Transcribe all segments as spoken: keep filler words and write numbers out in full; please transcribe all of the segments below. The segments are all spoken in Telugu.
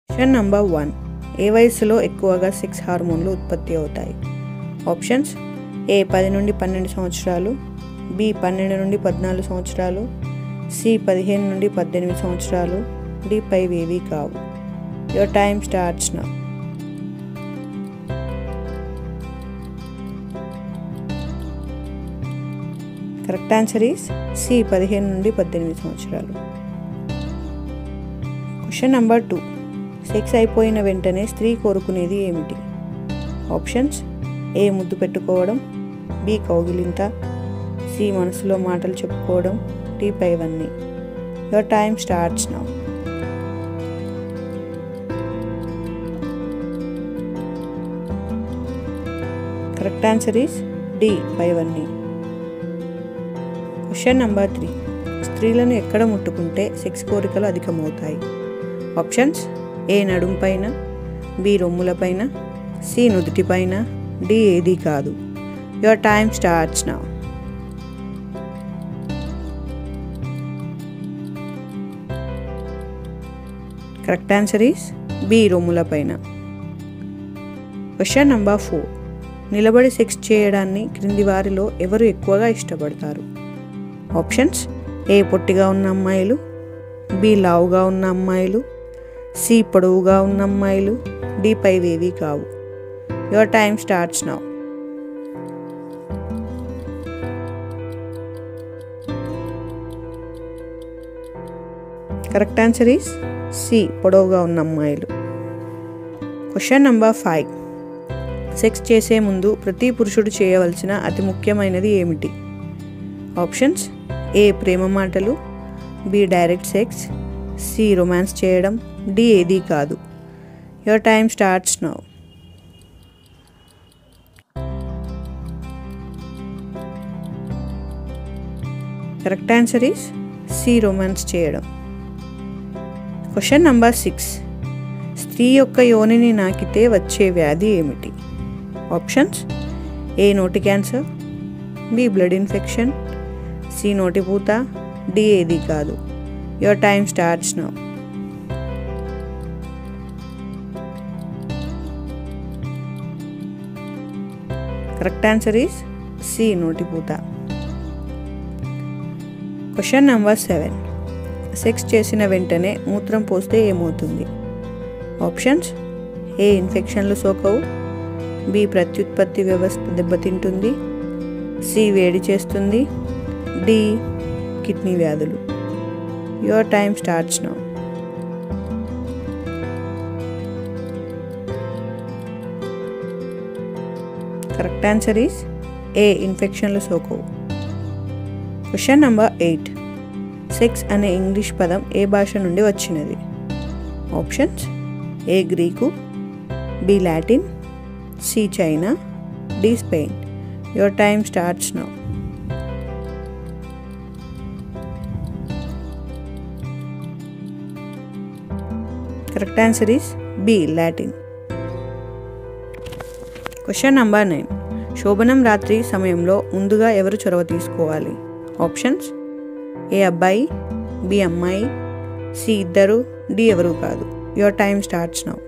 Question number one. ఏ వయసులో ఎక్కువగా సెక్స్ హార్మోన్లు ఉత్పత్తి అవుతాయి? ఆప్షన్స్: ఏ పది నుండి పన్నెండు సంవత్సరాలు, బి పన్నెండు నుండి పద్నాలుగు సంవత్సరాలు, సి పదిహేను నుండి పద్దెనిమిది సంవత్సరాలు, డి పైవేవి కావు. Your time starts now. Correct answer is C పదిహేను నుండి పద్దెనిమిది సంవత్సరాలు. Question number two. సెక్స్ అయిపోయిన వెంటనే స్త్రీ కోరుకునేది ఏమిటి? ఆప్షన్స్: ఏ ముద్దు పెట్టుకోవడం, బి కౌగిలింత, సి మనసులో మాటలు చెప్పుకోవడం, డి పైవన్నీ. Your time starts now. Correct answer is D పైవన్నీ. Question number three. స్త్రీలను ఎక్కడ ముట్టుకుంటే సెక్స్ కోరికలు అధికమవుతాయి? ఆప్షన్స్: ఏ నడుం పైన, బి రొమ్ముల పైన, సి నుదుటి పైన, డి ఏది కాదు. Your time starts now. Correct answer is B రొమ్ముల పైన. Question number four. నిలబడి సెక్స్ చేయడాన్ని క్రింది వారిలో ఎవరు ఎక్కువగా ఇష్టపడతారు? ఆప్షన్స్: ఏ పొట్టిగా ఉన్న అమ్మాయిలు, బి లావుగా ఉన్న అమ్మాయిలు, సి పొడవుగా ఉన్న అమ్మాయిలు, డి పైవేవి కావు. Your time starts now. Correct answer is C పొడవుగా ఉన్న అమ్మాయిలు. Question number five. సెక్స్ చేసే ముందు ప్రతి పురుషుడు చేయవలసిన అతి ముఖ్యమైనది ఏమిటి? ఆప్షన్స్: ఏ ప్రేమ మాటలు, B direct sex, C romance చేయడం, డి ఏది కాదు. Your time starts now. Correct answer is C romance చేయడం. Question number six. స్త్రీ యొక్క యోనిని నాకితే వచ్చే వ్యాధి ఏమిటి? ఆప్షన్స్: ఏ నోటి cancer, B blood infection, C నోటిపూత, డి ఏది కాదు. Your time starts now. Correct answer is C నోటిపూత. Question number seven. సెక్స్ చేసిన వెంటనే మూత్రం పోస్తే ఏమవుతుంది? ఆప్షన్స్: ఏ ఇన్ఫెక్షన్లు సోకవు, బి ప్రత్యుత్పత్తి వ్యవస్థ దెబ్బతింటుంది, సి వేడి చేస్తుంది, డి కిడ్నీ వ్యాధులు. Your time starts now. Correct answer is A ఇన్ఫెక్షన్లు సోకవు. Question number eight. సెక్స్ అనే ఇంగ్లీష్ పదం ఏ భాష నుండి వచ్చినది? Options: A Greek, B Latin, C China, D Spain. Your time starts now. Correct answer is B Latin. Question number nine. శోభనం రాత్రి సమయంలో ముందుగా ఎవరు చొరవ తీసుకోవాలి? ఆప్షన్స్: ఏ అబ్బాయి, బి అమ్మాయి, సి ఇద్దరు, డి ఎవరు కాదు. Your time starts now.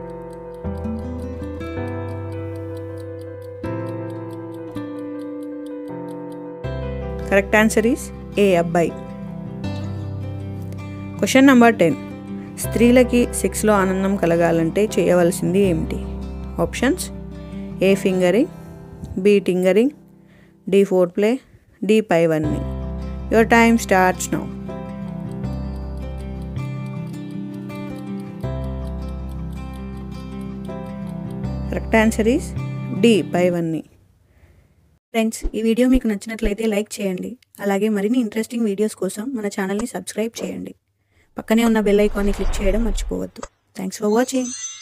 Correct answer is A అబ్బాయి. Question number ten. స్త్రీలకి సెక్స్లో ఆనందం కలగాలంటే చేయవలసింది ఏమిటి? Options: A fingering, B tingering, D foreplay, D పైవన్నీ. Your time starts now. Correct answer is D పైవన్నీ. ఫ్రెండ్స్, ఈ వీడియో మీకు నచ్చినట్లయితే లైక్ చేయండి. అలాగే మరిన్ని ఇంట్రెస్టింగ్ వీడియోస్ కోసం మన ఛానల్ని సబ్స్క్రైబ్ చేయండి. పక్కనే ఉన్న బెల్ ఐకాన్ని క్లిక్ చేయడం మర్చిపోవద్దు. Thanks for watching.